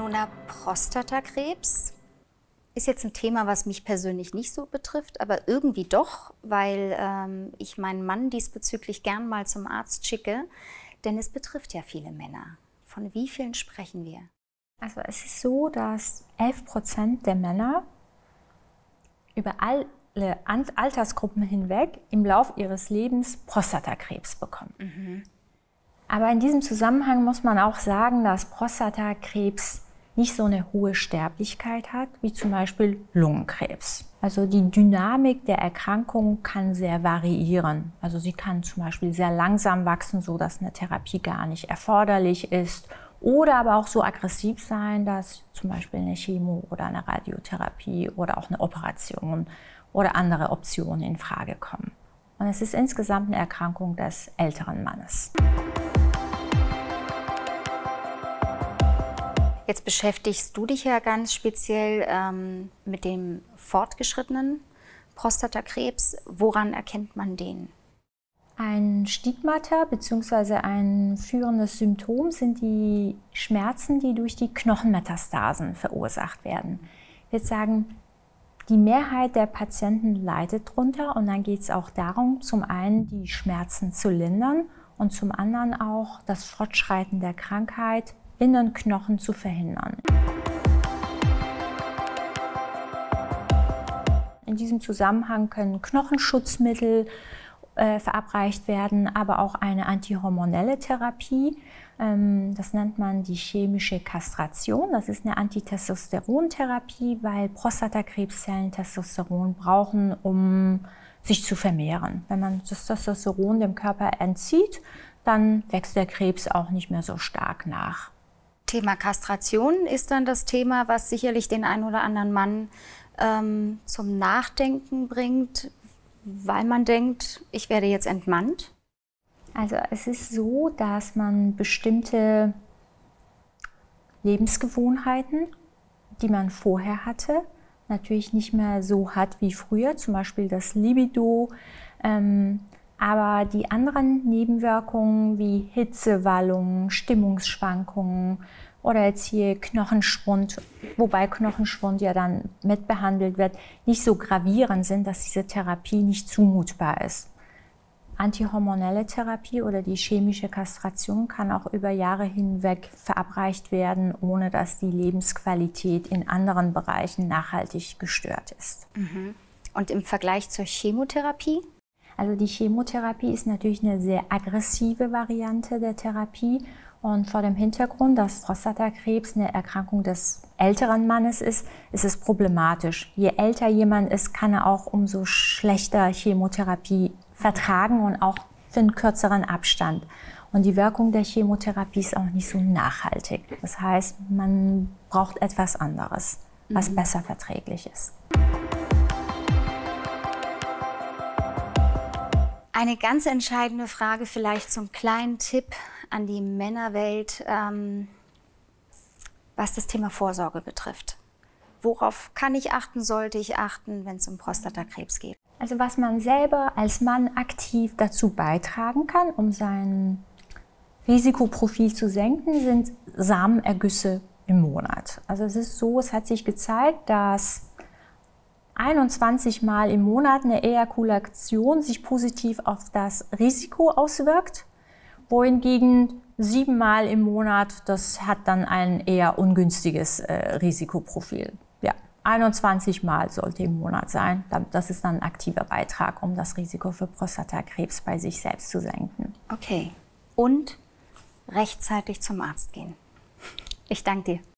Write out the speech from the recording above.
Ilona, Prostatakrebs ist jetzt ein Thema, was mich persönlich nicht so betrifft, aber irgendwie doch, weil ich meinen Mann diesbezüglich gern mal zum Arzt schicke, denn es betrifft ja viele Männer. Von wie vielen sprechen wir? Also es ist so, dass 11% der Männer über alle Altersgruppen hinweg im Lauf ihres Lebens Prostatakrebs bekommen. Aber in diesem Zusammenhang muss man auch sagen, dass Prostatakrebs nicht so eine hohe Sterblichkeit hat, wie zum Beispiel Lungenkrebs. Also die Dynamik der Erkrankung kann sehr variieren. Also sie kann zum Beispiel sehr langsam wachsen, sodass eine Therapie gar nicht erforderlich ist. Oder aber auch so aggressiv sein, dass zum Beispiel eine Chemo oder eine Radiotherapie oder auch eine Operation oder andere Optionen in Frage kommen. Und es ist insgesamt eine Erkrankung des älteren Mannes. Jetzt beschäftigst du dich ja ganz speziell mit dem fortgeschrittenen Prostatakrebs. Woran erkennt man den? Ein Stigmata bzw. ein führendes Symptom sind die Schmerzen, die durch die Knochenmetastasen verursacht werden. Ich würde sagen, die Mehrheit der Patienten leidet darunter und dann geht es auch darum, zum einen die Schmerzen zu lindern und zum anderen auch das Fortschreiten der Krankheit in den Knochen zu verhindern. In diesem Zusammenhang können Knochenschutzmittel verabreicht werden, aber auch eine antihormonelle Therapie. Das nennt man die chemische Kastration. Das ist eine Antitestosterontherapie, weil Prostatakrebszellen Testosteron brauchen, um sich zu vermehren. Wenn man das Testosteron dem Körper entzieht, dann wächst der Krebs auch nicht mehr so stark nach. Thema Kastration ist dann das Thema, was sicherlich den einen oder anderen Mann zum Nachdenken bringt, weil man denkt, ich werde jetzt entmannt? Also es ist so, dass man bestimmte Lebensgewohnheiten, die man vorher hatte, natürlich nicht mehr so hat wie früher, zum Beispiel das Libido. Aber die anderen Nebenwirkungen wie Hitzewallungen, Stimmungsschwankungen oder jetzt hier Knochenschwund, wobei Knochenschwund ja dann mitbehandelt wird, nicht so gravierend sind, dass diese Therapie nicht zumutbar ist. Antihormonelle Therapie oder die chemische Kastration kann auch über Jahre hinweg verabreicht werden, ohne dass die Lebensqualität in anderen Bereichen nachhaltig gestört ist. Und im Vergleich zur Chemotherapie? Also die Chemotherapie ist natürlich eine sehr aggressive Variante der Therapie und vor dem Hintergrund, dass Prostatakrebs eine Erkrankung des älteren Mannes ist es problematisch. Je älter jemand ist, kann er auch umso schlechter Chemotherapie vertragen und auch für einen kürzeren Abstand. Und die Wirkung der Chemotherapie ist auch nicht so nachhaltig. Das heißt, man braucht etwas anderes, was besser verträglich ist. Eine ganz entscheidende Frage, vielleicht zum kleinen Tipp an die Männerwelt, was das Thema Vorsorge betrifft. Worauf kann ich achten, sollte ich achten, wenn es um Prostatakrebs geht? Also was man selber als Mann aktiv dazu beitragen kann, um sein Risikoprofil zu senken, sind Samenergüsse im Monat. Also es ist so, es hat sich gezeigt, dass 21 Mal im Monat eine Ejakulation sich positiv auf das Risiko auswirkt, wohingegen 7 Mal im Monat, das hat dann ein eher ungünstiges Risikoprofil. Ja, 21 Mal sollte im Monat sein. Das ist dann ein aktiver Beitrag, um das Risiko für Prostatakrebs bei sich selbst zu senken. Okay. Und rechtzeitig zum Arzt gehen. Ich danke dir.